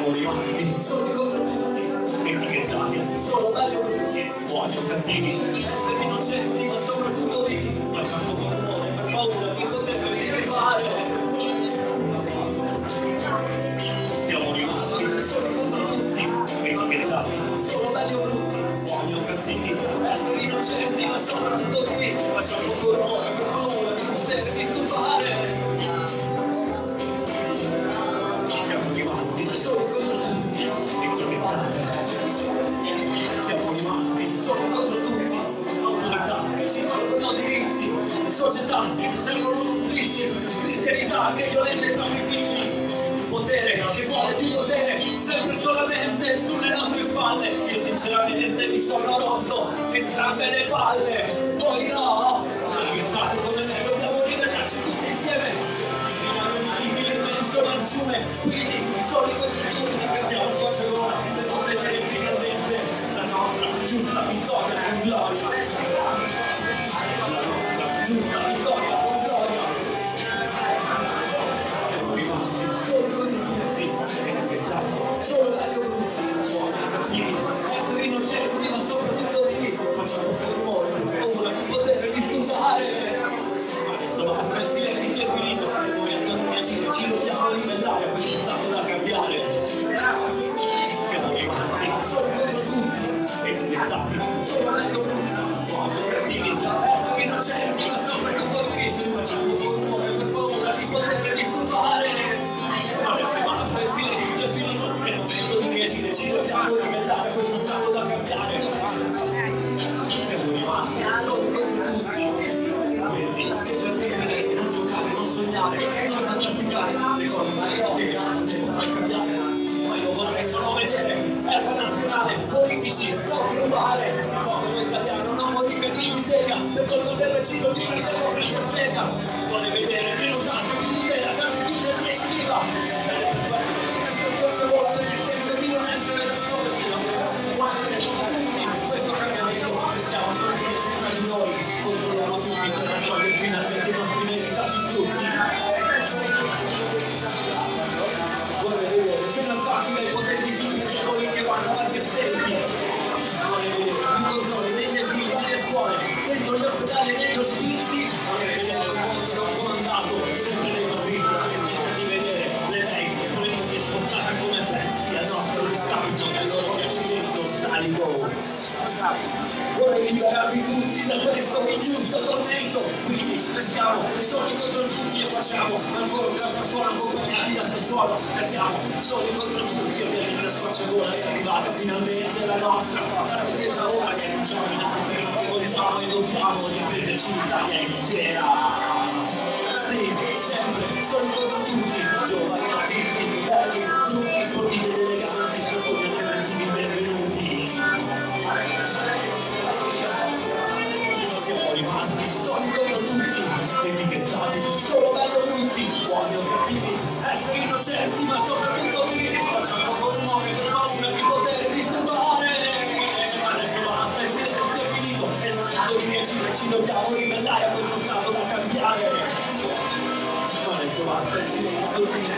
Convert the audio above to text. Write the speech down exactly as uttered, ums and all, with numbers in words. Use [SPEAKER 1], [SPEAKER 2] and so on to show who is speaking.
[SPEAKER 1] Siamo rimasti soli contro tutti, etichettati, solo belli o brutti, buoni o cattivi, esseri innocenti ma soprattutto vivi, facciamo con rumore per paura di poter rischivare. Siamo rimasti soli contro tutti, etichettati, solo belli o brutti, buoni o cattivi, esseri innocenti ma soprattutto vivi, facciamo con rumore per paura di poter disturbare. Siamo rimasti soli contro tutti, etichettati. Siamo rimasti soli contro tutti, autorità che ci tolgono diritti, società che cercano conflitti, cristianità che violenta i propri figli, potere che vuole più potere, sempre solamente sulle nostre spalle. Io sinceramente mi sono rotto entrambe le palle, poi no, sarebbe stato come me, dobbiamo ribellarci tutti insieme, rimane maritile immenso marciume, quindi soli contro tutti cantiamo squarciagola per ottenere finalmente la nostra giusta vittoria con gloria, la nostra giusta vittoria con gloria. Siamo rimasti soli contro tutti, etichettati, solo belli o brutti, buoni o cattivi, esseri innocenti ma soprattutto vivi, facciamo per rumore, per paura di poter disturbare. Ma adesso basta, il silenzio è finito, e noi attorno a Cile ci dobbiamo ribellare a questo stato da cambiare. Siamo rimasti soli contro tutti, etichettati, solo belli o brutti, buoni o cattivi, esseri innocenti ma soprattutto vivi, facciamo per rumore, per paura di poter disturbare. Ma adesso basta, il silenzio è finito, è il momento di reagire, ci dobbiamo ribellare a questo stato da cambiare. Siamo rimasti soli contro tutti, quelli che cercano di non giocare, non sognare, non fantasticare, le cose da storia non devono cambiare. Ma io vorrei solo vedere erba nazionale, politici, non globale, il popolo italiano non morire di miseria, per colpa del regime di una democrazia seria. Vuole vedere che non tasso di tutela, da tutti e dieci viva. Per questo scorsa vola perché sempre di non essere da sole, se non guardate tutti questo cambiamento, stiamo solo tra di noi, controlliamo tutti per raccogliere finalmente i nostri meritati frutti. Vorrei vedere meno attacchi dai potenti figli che vanno avanti assenti. Vorrei vedere più controlli negli asili, nelle scuole, dentro gli ospedali e negli ospizi. Vorrei vedere un conto comandato sempre nei matricoli e cerca di vedere le lei scolenuti spostate come pezzi al nostro riscambio nel loro piacimento salico. Vorrei liberarvi tutti da questo ingiusto tormento, quindi restiamo soli contro tutti e facciamo ancora una persona accompagnati da Sassuolo, cantiamo soli contro tutti, ovviamente a squarciagola è arrivata finalmente la nostra, la ricchezza ora che non c'è in anteprima, che vogliamo e dobbiamo riprenderci l'Italia intera. Sì, sempre soli contro tutti, giovani, artisti, belli, brutti, sportivi ed eleganti, scioperi alternativi, benvenuti. Siamo rimasti soli contro tutti, etichettati, solo belli o brutti, buoni o cattivi, esseri innocenti ma soprattutto vivi, facciamo con rumore per paura di poter disturbare. Ma adesso basta, il silenzio è finito e non è ci, ci dobbiamo ribellare a questo stato da cambiare. Ma adesso basta, il silenzio è finito